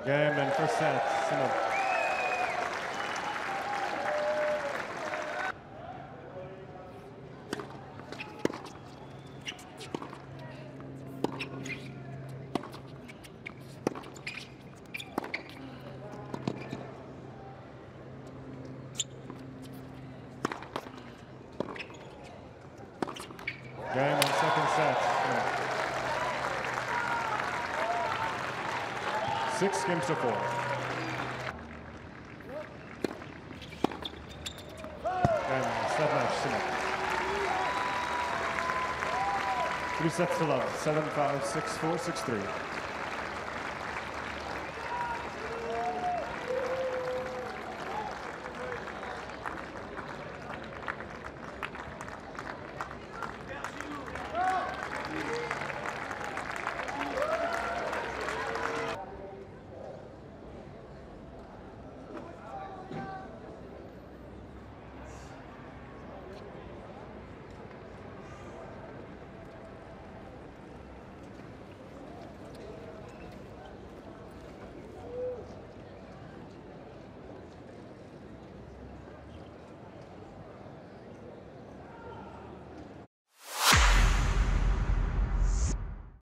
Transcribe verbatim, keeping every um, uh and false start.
Game and first set, Simon. Game and second set, Simon. Six games to four. Game, set match, Simon. Three sets to love. Seven, five, six, four, six, three.